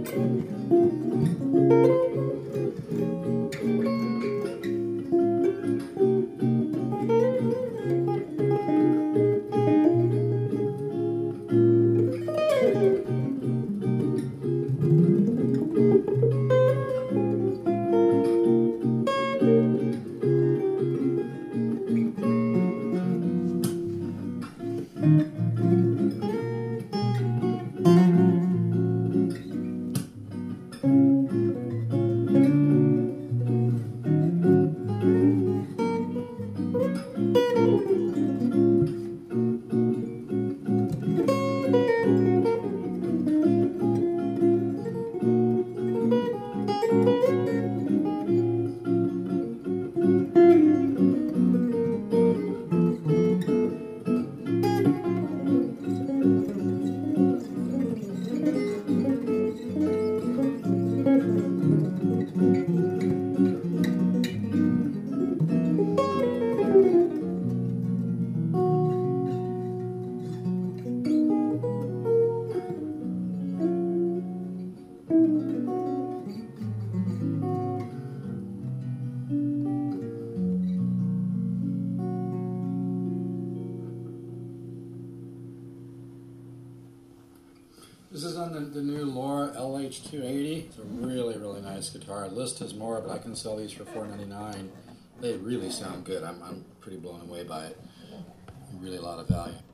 This is on the new Loar LH280. It's a really, really nice guitar. List has more, but I can sell these for $4.99. They really sound good. I'm pretty blown away by it. Really a lot of value.